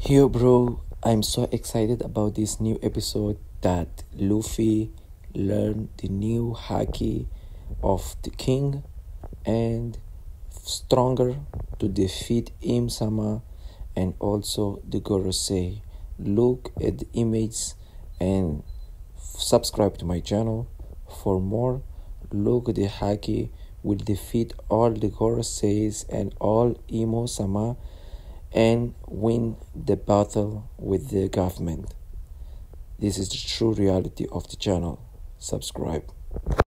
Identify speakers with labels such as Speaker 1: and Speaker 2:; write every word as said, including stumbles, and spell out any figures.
Speaker 1: Yo, bro, I'm so excited about this new episode that Luffy learned the new Haki of the king and stronger to defeat Im Sama and also the Gorosei. Look at the image and subscribe to my channel for more. Look, the Haki will defeat all the Goroseis and all Imo Sama and win the battle with the government. This is the true reality of the channel. Subscribe.